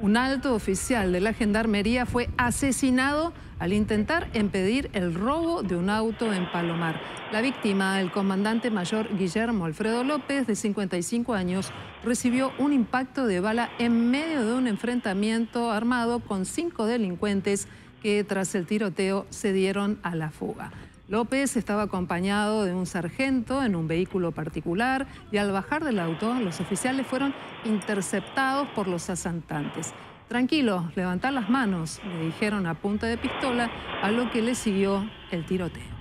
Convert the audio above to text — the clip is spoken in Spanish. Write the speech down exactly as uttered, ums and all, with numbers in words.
Un alto oficial de la Gendarmería fue asesinado al intentar impedir el robo de un auto en Palomar. La víctima, el comandante mayor Guillermo Alfredo López, de cincuenta y cinco años, recibió un impacto de bala en medio de un enfrentamiento armado con cinco delincuentes que, tras el tiroteo, se dieron a la fuga. López estaba acompañado de un sargento en un vehículo particular y al bajar del auto, los oficiales fueron interceptados por los asaltantes. Tranquilo, levantad las manos, le dijeron a punta de pistola, a lo que le siguió el tiroteo.